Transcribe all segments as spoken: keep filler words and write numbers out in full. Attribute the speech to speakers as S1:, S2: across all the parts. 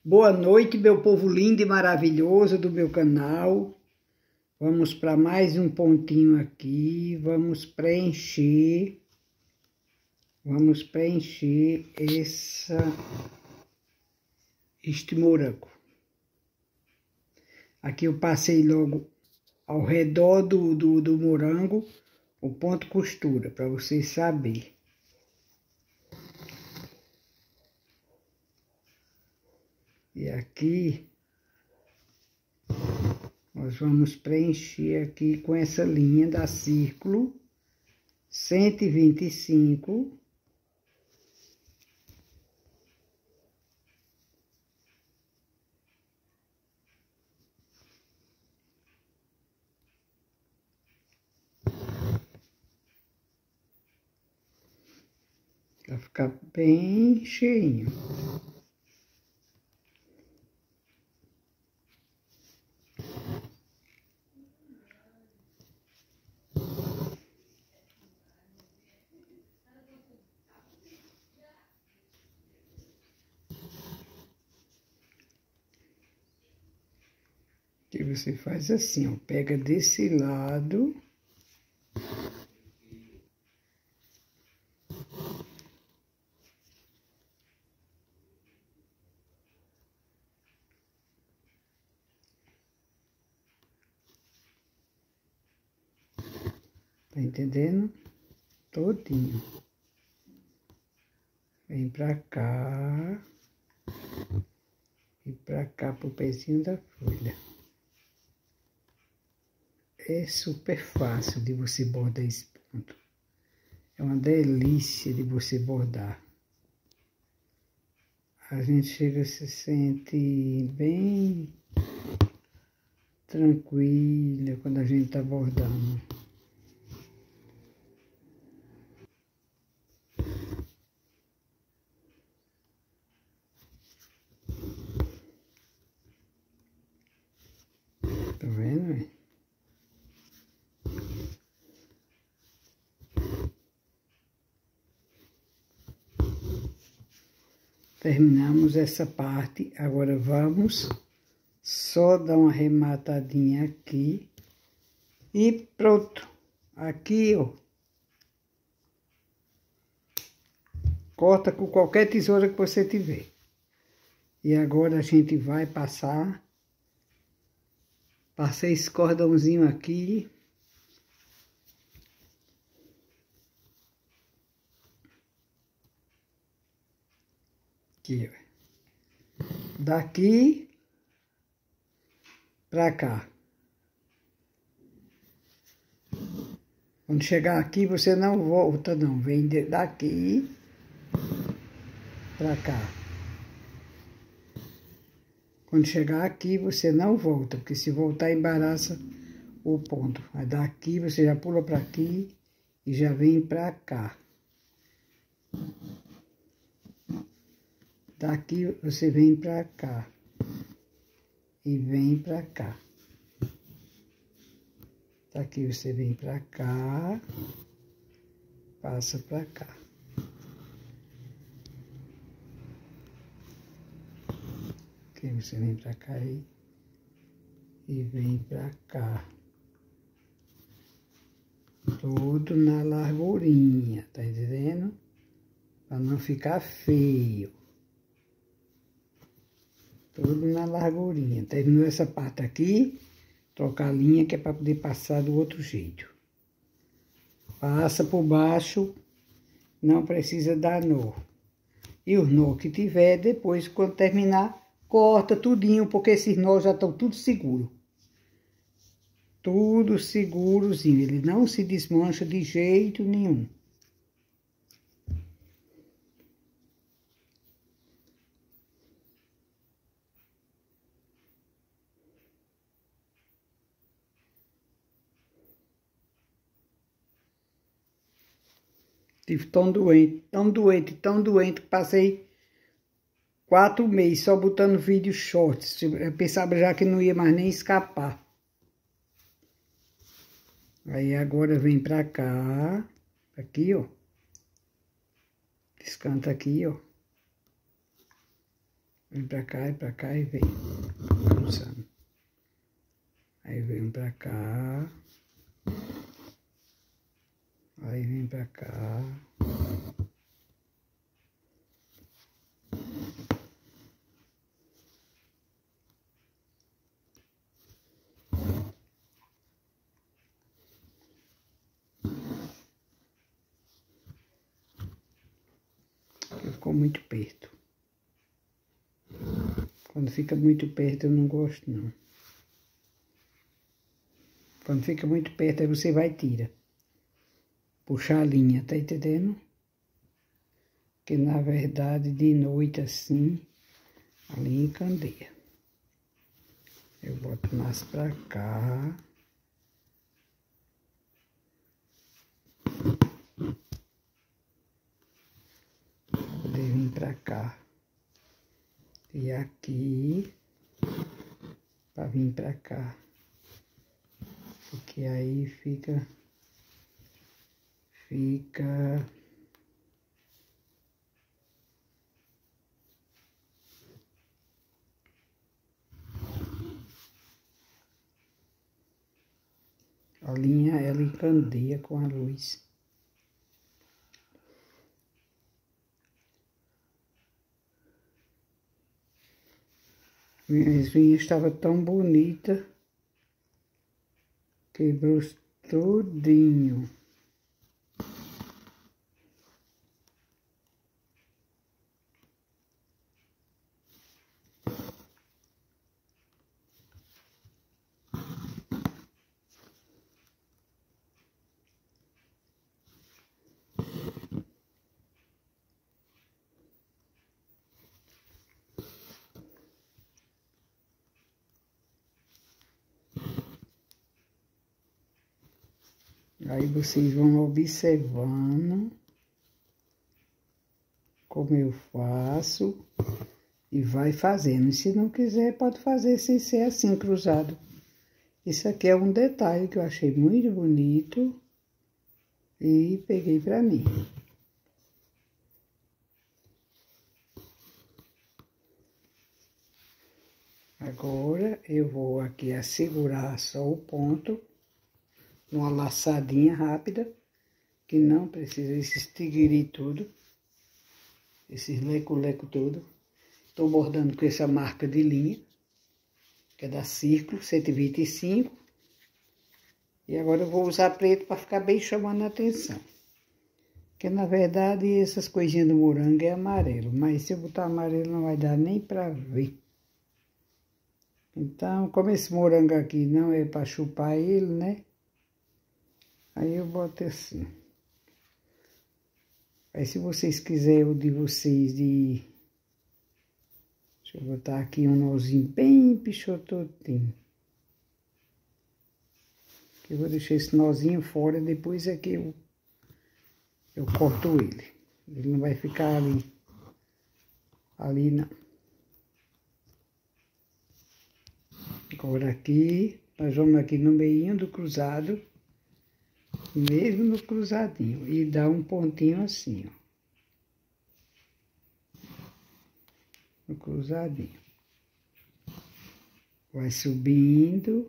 S1: Boa noite, meu povo lindo e maravilhoso do meu canal. Vamos para mais um pontinho aqui, vamos preencher, vamos preencher essa, este morango. Aqui eu passei logo ao redor do, do, do morango o ponto costura, para vocês saberem. E aqui, nós vamos preencher aqui com essa linha da círculo cento e vinte e cinco. Vai ficar bem cheinho. Que você faz assim, ó, pega desse lado. Tá entendendo? Todinho. Vem pra cá. E pra cá pro pezinho da folha. É super fácil de você bordar esse ponto. É uma delícia de você bordar. A gente chega a se sente bem tranquila quando a gente tá bordando. Tá vendo, hein? Terminamos essa parte, agora vamos só dar uma arrematadinha aqui e pronto. Aqui, ó, corta com qualquer tesoura que você tiver. E agora a gente vai passar, passei esse cordãozinho aqui. Aqui, ó. Daqui pra cá. Quando chegar aqui, você não volta, não. Vem daqui pra cá. Quando chegar aqui, você não volta, porque se voltar, embaraça o ponto. Aí daqui, você já pula pra aqui e já vem pra cá. Daqui você vem pra cá e vem pra cá. Daqui você vem pra cá, passa pra cá. Aqui você vem pra cá e, e vem pra cá. Tudo na largurinha, tá entendendo? Pra não ficar feio. Tudo na largurinha. Terminou essa parte aqui, trocar a linha que é para poder passar do outro jeito. Passa por baixo, não precisa dar nó. E os nó que tiver, depois, quando terminar, corta tudinho, porque esses nós já estão tudo seguro. Tudo segurozinho, ele não se desmancha de jeito nenhum. Estive tão doente, tão doente, tão doente, que passei quatro meses só botando vídeo shorts. Eu pensava já que não ia mais nem escapar. Aí agora vem pra cá, aqui, ó. Esse canto aqui, ó. Vem pra cá e pra cá e vem cruzando. Aí vem pra cá. Aí vem pra cá. Ficou muito perto. Quando fica muito perto eu não gosto não. Quando fica muito perto aí você vai e tira. Puxar a linha, tá entendendo? Porque na verdade de noite assim, a linha encandeia. Eu boto mais pra cá. Poder vir pra cá. E aqui, pra vir pra cá. Porque aí fica, fica... A linha, ela encandeia com a luz. Minhas vinhas estavam tão bonitas. Quebrou tudinho. Aí vocês vão observando como eu faço e vai fazendo. Se não quiser, pode fazer sem ser assim, cruzado. Isso aqui é um detalhe que eu achei muito bonito e peguei pra mim. Agora eu vou aqui assegurar só o ponto. Uma laçadinha rápida, que não precisa esses tigiri tudo, esses leco-leco tudo. Tô bordando com essa marca de linha, que é da Círculo, cento e vinte e cinco. E agora eu vou usar preto para ficar bem chamando a atenção. Porque na verdade essas coisinhas do morango é amarelo, mas se eu botar amarelo não vai dar nem para ver. Então, como esse morango aqui não é para chupar ele, né? Aí eu boto assim. Aí se vocês quiserem o de vocês de... Deixa eu botar aqui um nozinho bem pichototinho. Que eu vou deixar esse nozinho fora, depois é que eu, eu corto ele. Ele não vai ficar ali. Ali não. Agora aqui, nós vamos aqui no meio do cruzado. Mesmo no cruzadinho, e dá um pontinho assim, ó. No cruzadinho. Vai subindo.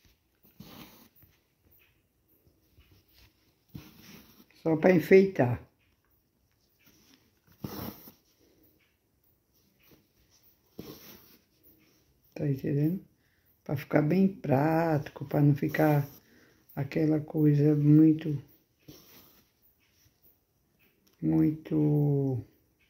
S1: Só para enfeitar. Tá entendendo? Para ficar bem prático, para não ficar... aquela coisa muito, muito,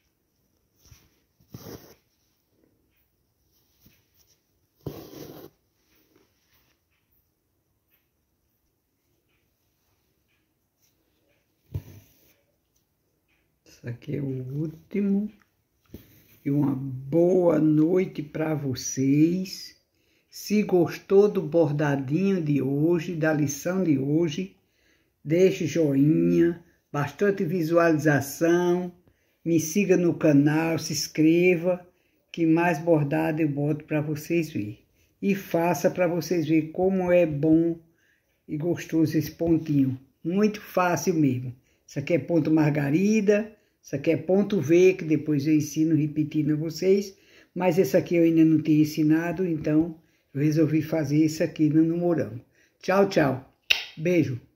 S1: isso aqui é o último, e uma boa noite para vocês. Se gostou do bordadinho de hoje, da lição de hoje, deixe joinha, bastante visualização, me siga no canal, se inscreva, que mais bordado eu boto para vocês verem. E faça para vocês verem como é bom e gostoso esse pontinho. Muito fácil mesmo. Isso aqui é ponto margarida, isso aqui é ponto V, que depois eu ensino repetindo a vocês. Mas esse aqui eu ainda não tinha ensinado, então eu resolvi fazer esse aqui no morango. Tchau, tchau. Beijo.